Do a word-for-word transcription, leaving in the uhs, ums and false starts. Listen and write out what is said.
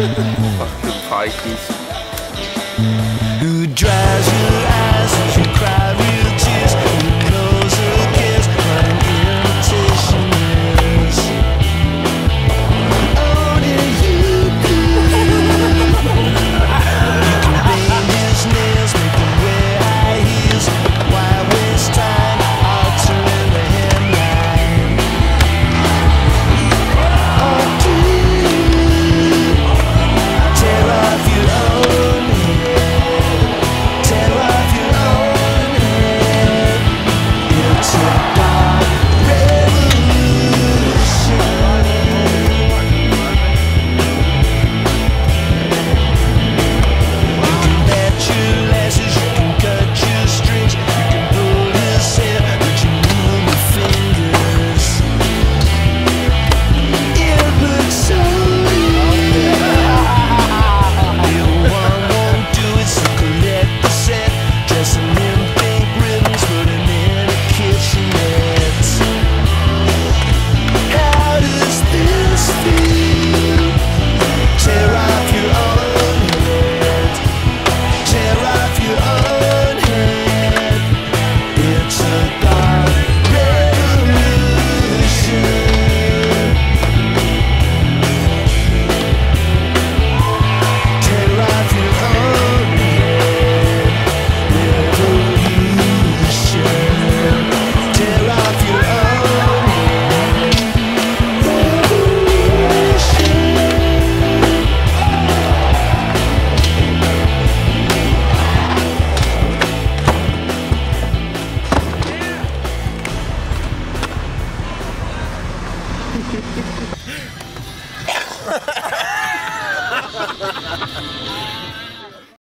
Fucking pikeys. Who dries your eyes as you cry real tears? Who knows who cares what an imitation is? Only you could. You can bend his nails, make him wear high heels. Why waste time altering the hemline? Or do you tear off your own head? Tear off your own head. It's a dark revolution. You can bet your lashes, you can cut your strings, you can pull his hair, but you move your fingers. It looks so real. Your one won't do it, so collect the set. Dress him in pink ribbons, put him in a kitchenette. How does this feel? Tear off your own head. Tear off your own head. It's a dark revolution. Tear off your own head. Revolution. Tear off your own head. Revolution.